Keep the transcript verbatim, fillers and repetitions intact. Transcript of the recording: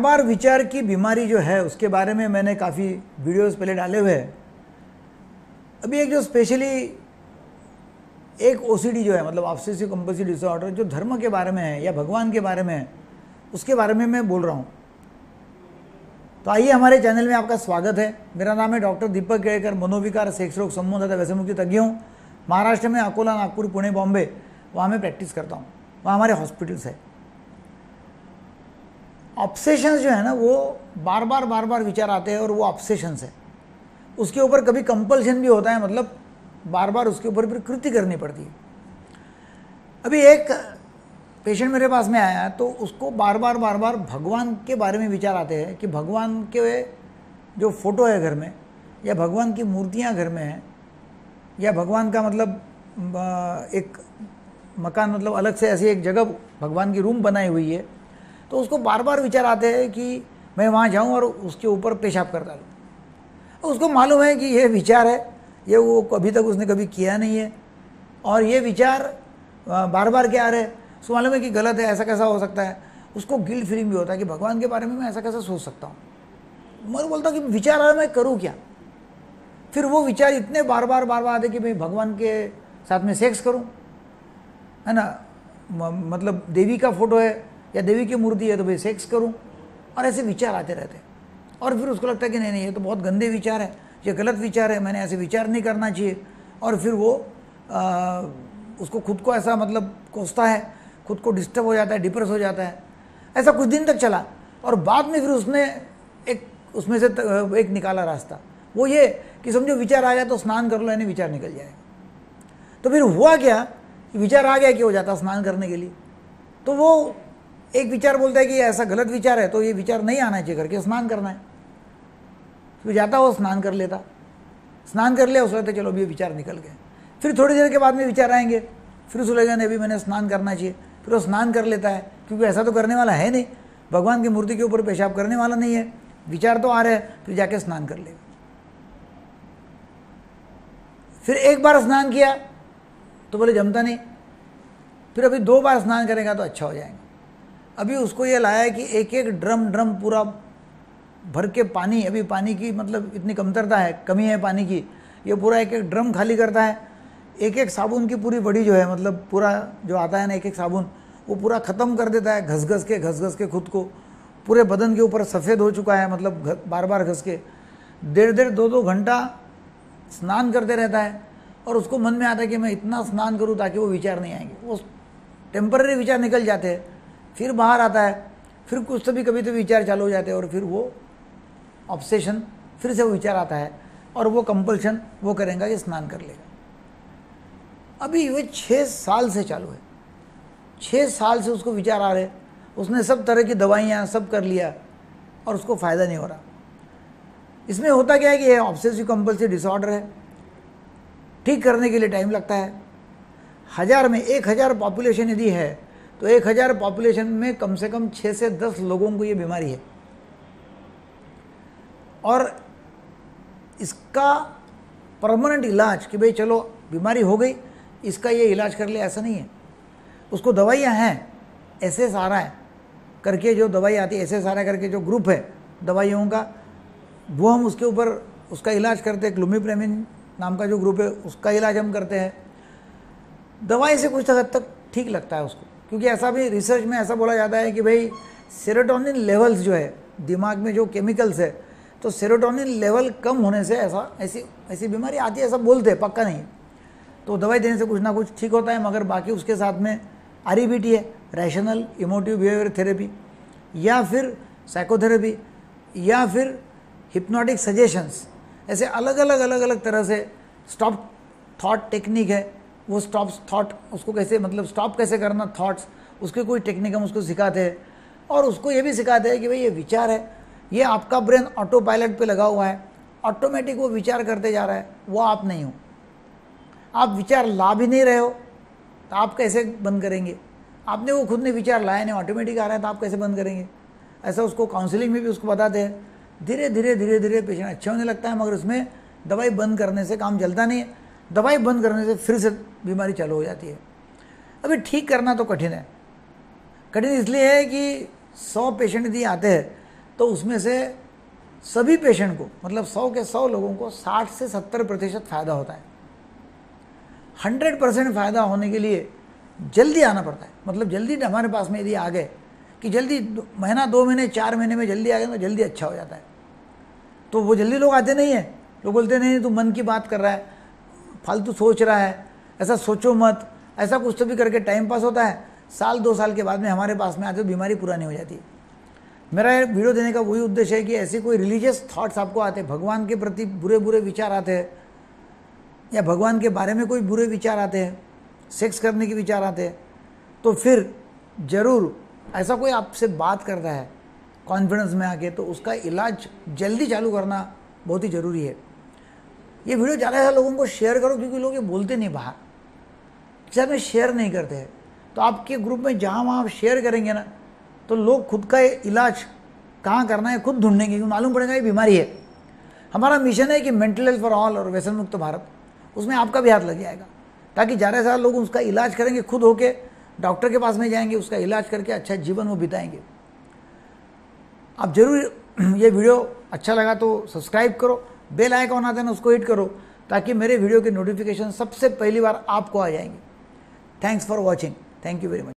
बार विचार की बीमारी जो है उसके बारे में मैंने काफ़ी वीडियोस पहले डाले हुए हैं। अभी एक जो स्पेशली एक ओसीडी जो है, मतलब ऑब्सेसिव कंपल्सिव डिसऑर्डर, जो धर्म के बारे में है या भगवान के बारे में है, उसके बारे में मैं बोल रहा हूँ। तो आइए, हमारे चैनल में आपका स्वागत है। मेरा नाम है डॉक्टर दीपक केळकर, मनोविकार, सेक्स रोग, सम्मोहन तथा व्यसनमुक्ति तज्ञ हूँ। महाराष्ट्र में अकोला, नागपुर, पुणे, बॉम्बे, वहाँ मैं प्रैक्टिस करता हूँ। वहाँ हमारे हॉस्पिटल्स है। ऑब्सेशंस जो है ना, वो बार बार बार बार विचार आते हैं और वो ऑब्सेशंस है। उसके ऊपर कभी कंपल्शन भी होता है, मतलब बार बार उसके ऊपर फिर कृति करनी पड़ती है। अभी एक पेशेंट मेरे पास में आया तो उसको बार बार बार बार भगवान के बारे में विचार आते हैं कि भगवान के जो फोटो है घर में, या भगवान की मूर्तियाँ घर में हैं, या भगवान का मतलब एक मकान, मतलब अलग से ऐसी एक जगह भगवान की रूम बनाई हुई है, तो उसको बार बार विचार आते हैं कि मैं वहाँ जाऊँ और उसके ऊपर पेशाब कर डालूँ। उसको मालूम है कि ये विचार है, ये वो अभी तक उसने कभी किया नहीं है, और ये विचार बार बार क्या आ रहे हैं, उसको मालूम है कि गलत है, ऐसा कैसा हो सकता है। उसको गिल्ट फीलिंग भी होता है कि भगवान के बारे में मैं ऐसा कैसा सोच सकता हूँ। मैं बोलता हूँ कि विचार आ रहा है, मैं करूँ क्या। फिर वो विचार इतने बार बार बार बार आते कि भाई भगवान के साथ में सेक्स करूँ, है ना, मतलब देवी का फोटो है या देवी की मूर्ति है तो भाई सेक्स करूं, और ऐसे विचार आते रहते हैं। और फिर उसको लगता है कि नहीं नहीं, ये तो बहुत गंदे विचार है, ये गलत विचार है, मैंने ऐसे विचार नहीं करना चाहिए। और फिर वो आ, उसको खुद को ऐसा मतलब कोसता है, खुद को डिस्टर्ब हो जाता है, डिप्रेस हो जाता है। ऐसा कुछ दिन तक चला, और बाद में फिर उसने एक उसमें से एक निकाला रास्ता, वो ये कि समझो विचार आ गया तो स्नान कर लो, यानी विचार निकल जाएगा। तो फिर हुआ क्या, विचार आ गया कि हो जाता स्नान करने के लिए, तो वो एक विचार बोलता है कि ऐसा गलत विचार है तो ये विचार नहीं आना चाहिए करके स्नान करना है। फिर जाता वो स्नान कर लेता, स्नान कर लिया, उसको लगता चलो अभी ये विचार निकल गए। फिर थोड़ी देर के बाद में विचार आएंगे, फिर उसको लगेगा नहीं अभी मैंने स्नान करना चाहिए, फिर वो स्नान कर लेता है, क्योंकि ऐसा तो करने वाला है नहीं, भगवान की मूर्ति के ऊपर पेशाब करने वाला नहीं है, विचार तो आ रहे हैं, फिर जाके स्नान कर लेगा। फिर एक बार स्नान किया तो बोले जमता नहीं, फिर अभी दो बार स्नान करेगा तो अच्छा हो जाएगा। अभी उसको ये लाया है कि एक एक ड्रम ड्रम पूरा भर के पानी, अभी पानी की मतलब इतनी कमतरता है, कमी है पानी की, ये पूरा एक एक ड्रम खाली करता है। एक एक साबुन की पूरी बड़ी जो है, मतलब पूरा जो आता है ना एक एक साबुन, वो पूरा ख़त्म कर देता है, घस घस के घस घस के खुद को, पूरे बदन के ऊपर सफ़ेद हो चुका है, मतलब बार बार घस के डेढ़ डेढ़ दो दो घंटा स्नान करते रहता है। और उसको मन में आता है कि मैं इतना स्नान करूँ ताकि वो विचार नहीं आएंगे। वो टेम्पररी विचार निकल जाते हैं, फिर बाहर आता है, फिर कुछ तो भी कभी तो विचार चालू हो जाते हैं, और फिर वो ऑब्सेशन, फिर से वो विचार आता है, और वो कंपल्शन वो करेगा कि स्नान कर लेगा। अभी वो छः साल से चालू है, छः साल से उसको विचार आ रहे, उसने सब तरह की दवाइयाँ सब कर लिया और उसको फ़ायदा नहीं हो रहा। इसमें होता क्या है कि ये ऑब्सेसिव कंपल्सिव डिसऑर्डर है, ठीक करने के लिए टाइम लगता है। हज़ार में एक हज़ार पॉपुलेशन यदि है तो एक हज़ार पॉपुलेशन में कम से कम छः से दस लोगों को ये बीमारी है, और इसका परमानेंट इलाज कि भाई चलो बीमारी हो गई इसका ये इलाज कर ले, ऐसा नहीं है। उसको दवाइयाँ हैं, एस एस आर आई करके जो दवाई आती है, एस एस आर आई करके जो ग्रुप है दवाइयों का, वो हम उसके ऊपर उसका इलाज करते हैं। क्लूमिप्रेमिन नाम का जो ग्रुप है उसका इलाज हम करते हैं। दवाई से कुछ हद तक ठीक लगता है उसको, क्योंकि ऐसा भी रिसर्च में ऐसा बोला जाता है कि भाई सेरोटोनिन लेवल्स जो है दिमाग में जो केमिकल्स है, तो सेरोटोनिन लेवल कम होने से ऐसा ऐसी ऐसी बीमारी आती है, ऐसा बोलते हैं, पक्का नहीं। तो दवाई देने से कुछ ना कुछ ठीक होता है, मगर बाकी उसके साथ में आर ई बी टी है, रैशनल इमोटिव बिहेवियर थेरेपी, या फिर साइकोथेरेपी, या फिर हिप्नोटिक सजेशंस, ऐसे अलग अलग अलग अलग तरह से स्टॉप थॉट टेक्निक है। वो स्टॉप थॉट, उसको कैसे मतलब स्टॉप कैसे करना थॉट्स, उसके कोई टेक्निक हम उसको सिखाते हैं। और उसको ये भी सिखाते हैं कि भाई ये विचार है, ये आपका ब्रेन ऑटो पायलट पे लगा हुआ है, ऑटोमेटिक वो विचार करते जा रहा है, वो आप नहीं हो। आप विचार ला भी नहीं रहे हो तो आप कैसे बंद करेंगे। आपने वो खुद ने विचार लाया नहीं, ऑटोमेटिक आ रहा है तो आप कैसे बंद करेंगे। ऐसा उसको काउंसलिंग में भी उसको बताते हैं। धीरे धीरे धीरे धीरे पेशेंट अच्छा होने लगता है, मगर उसमें दवाई बंद करने से काम चलता नहीं है। दवाई बंद करने से फिर से बीमारी चालू हो जाती है। अभी ठीक करना तो कठिन है। कठिन इसलिए है कि सौ पेशेंट यदि आते हैं तो उसमें से सभी पेशेंट को, मतलब सौ के सौ लोगों को साठ से सत्तर प्रतिशत फायदा होता है। हंड्रेड परसेंट फायदा होने के लिए जल्दी आना पड़ता है। मतलब जल्दी हमारे पास में यदि आ गए कि जल्दी महीना दो महीने चार महीने में जल्दी आ गए तो जल्दी अच्छा हो जाता है। तो वो जल्दी लोग आते नहीं है। लोग बोलते नहीं तू मन की बात कर रहा है, फालतू सोच रहा है, ऐसा सोचो मत, ऐसा कुछ तो भी करके टाइम पास होता है। साल दो साल के बाद में हमारे पास में आते तो बीमारी पुरानी हो जाती है। मेरा ये वीडियो देने का वही उद्देश्य है कि ऐसे कोई रिलीजियस थॉट्स आपको आते हैं, भगवान के प्रति बुरे बुरे विचार आते हैं, या भगवान के बारे में कोई बुरे विचार आते हैं, सेक्स करने के विचार आते हैं, तो फिर ज़रूर ऐसा कोई आपसे बात करता है कॉन्फिडेंस में आके, तो उसका इलाज जल्दी चालू करना बहुत ही ज़रूरी है। ये वीडियो ज़्यादा से ज़्यादा लोगों को शेयर करो, क्योंकि लोग ये बोलते नहीं बाहर, शायद में शेयर नहीं करते हैं। तो आपके ग्रुप में जहाँ वहाँ आप शेयर करेंगे ना, तो लोग खुद का इलाज कहाँ करना है खुद ढूंढेंगे, क्योंकि मालूम पड़ेगा ये बीमारी है। हमारा मिशन है कि मेंटल हेल्थ फॉर ऑल और व्यसन मुक्त भारत, उसमें आपका भी हाथ लग जाएगा, ताकि ज़्यादा से ज़्यादा लोग उसका इलाज करेंगे, खुद होके डॉक्टर के पास में जाएंगे, उसका इलाज करके अच्छा जीवन वो बिताएंगे। आप जरूर ये वीडियो अच्छा लगा तो सब्सक्राइब करो, बेल आइकॉन आता है ना उसको हिट करो, ताकि मेरे वीडियो के नोटिफिकेशन सबसे पहली बार आपको आ जाएंगे। Thanks for watching, thank you very much.